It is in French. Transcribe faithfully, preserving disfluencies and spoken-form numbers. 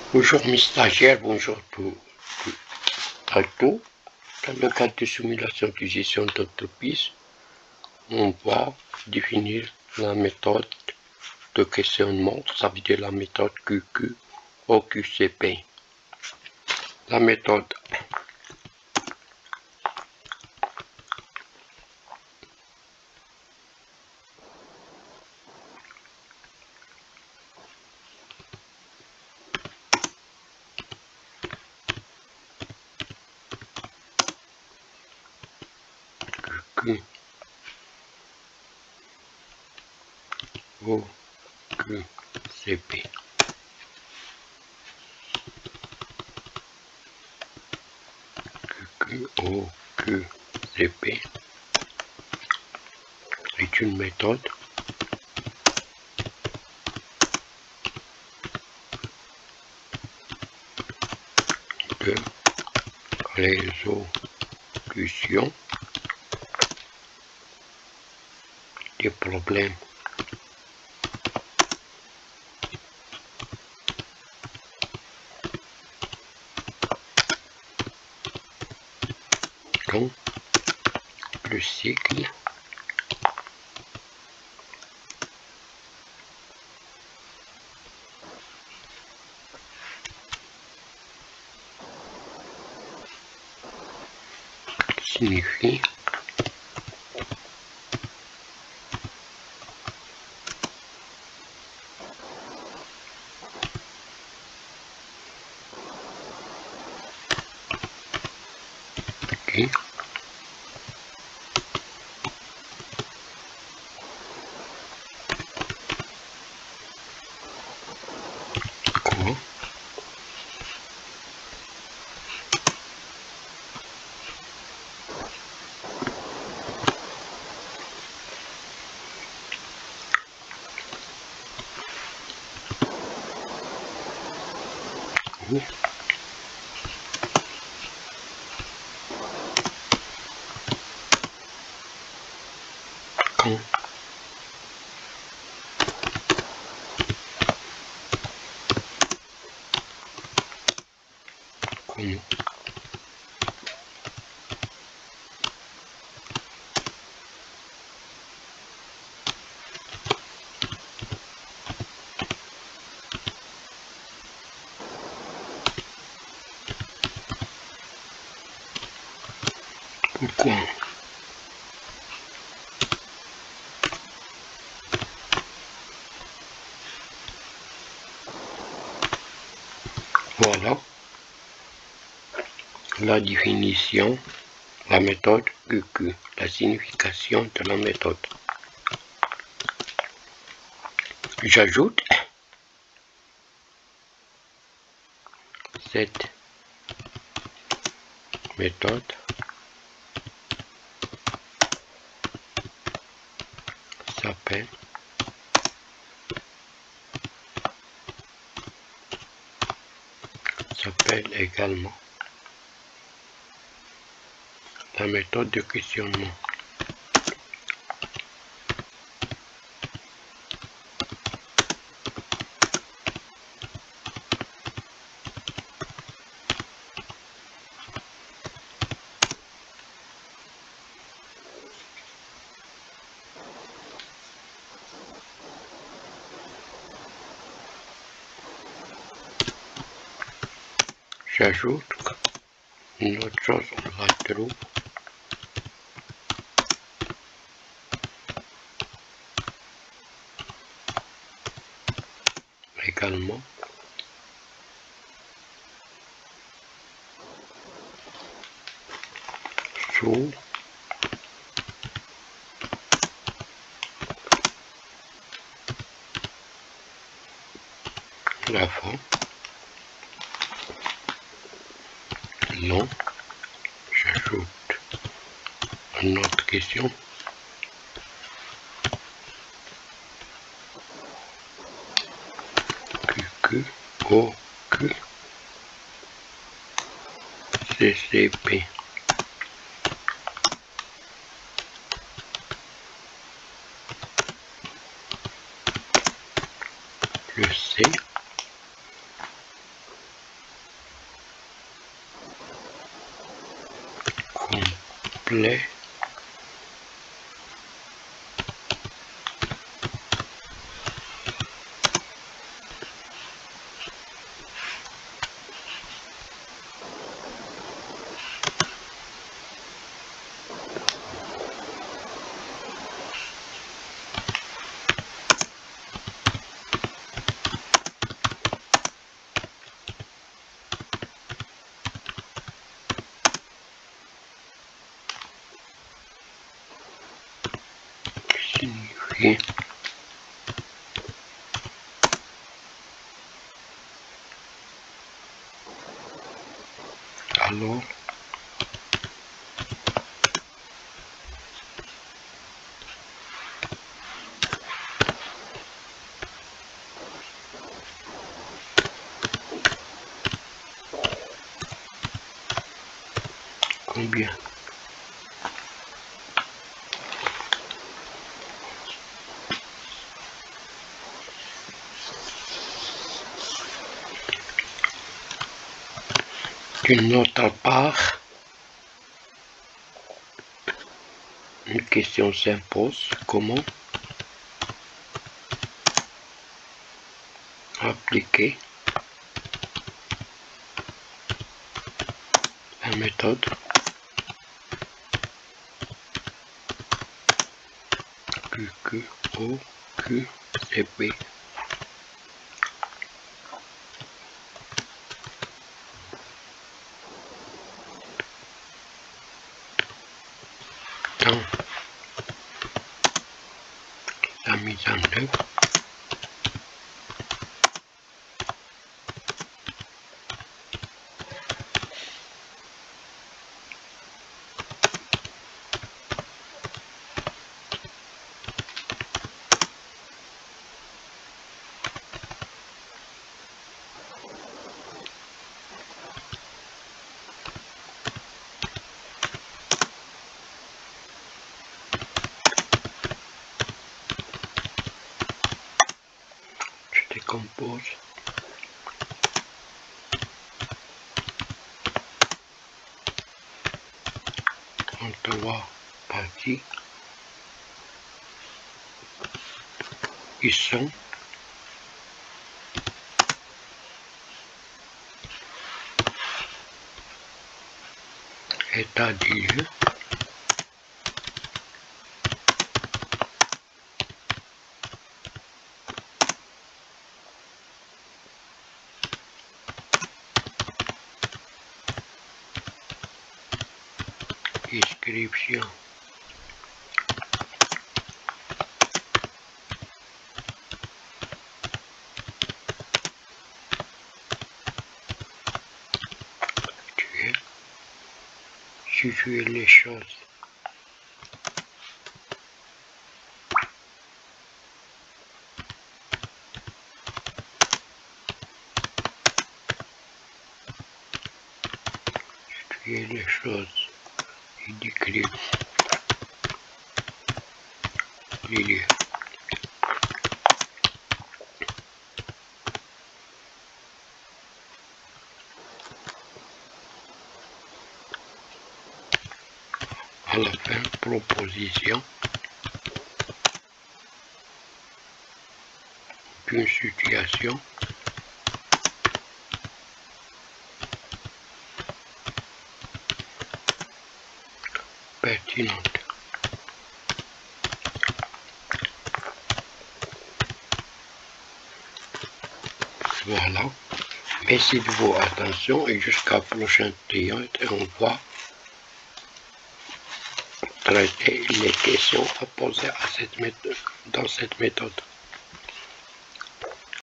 Bonjour mes stagiaires, bonjour tout, tout, à tous. Dans le cadre de simulation de gestion d'entreprise, on va définir la méthode de questionnement, ça veut dire la méthode Q Q O Q C P. La méthode Q O Q C P. Q O Q C P est une méthode de résolution des problèmes dans le cycle signifie que quoi ou quand comment pourquoi voilà la définition, la méthode Q Q, la signification de la méthode. J'ajoute cette méthode s'appelle s'appelle également la méthode de questionnement. J'ajoute une autre chose, on la trouve également sous la forme non. J'ajoute une autre question. Q Q O Q C C P. Le C complet signifie alors combien d'une autre part, une question s'impose: comment appliquer la méthode Q Q O Q C P. Dans la mise en œuvre, je décompose en trois parties qui sont état du lieu, description actuelle, situer les choses situer les choses et décrire les lieux. À la fin, proposition d'une situation pertinente. Voilà. Merci de votre attention et jusqu'à la prochaine théâtre. On va traiter les questions à poser à cette méthode, dans cette méthode.